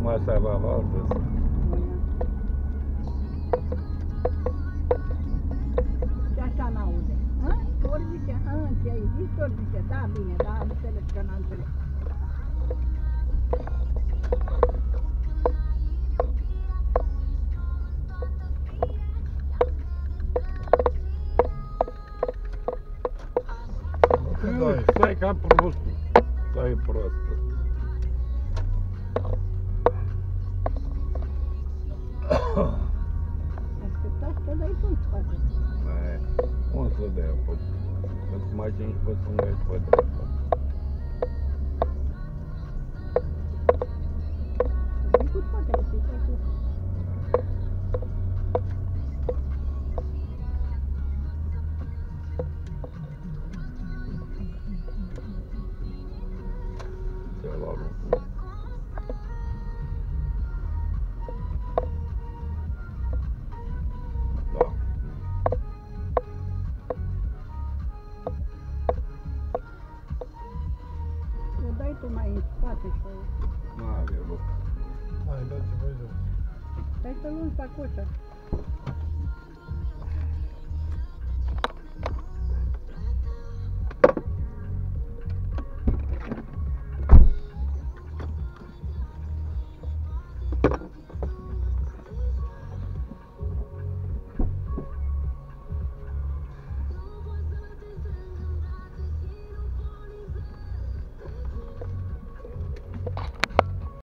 masa altă. Și așa n-aude. Ori zice, ți-ai zis, ori zice, da, bine, da, am înțeles că n-am înțeles. Stai ca prostul. Stai prostul. Așteptați că dai tu în spate. Unde să dea? Îți imagini că poți să mergi pe dreapta. Să vii cu spatele, să-i faci tu. Ți-a luat lucru. Da. O dai tu mai în spate și N-are loc. Hai, dați-vă jos. stai să luăm sacoșa.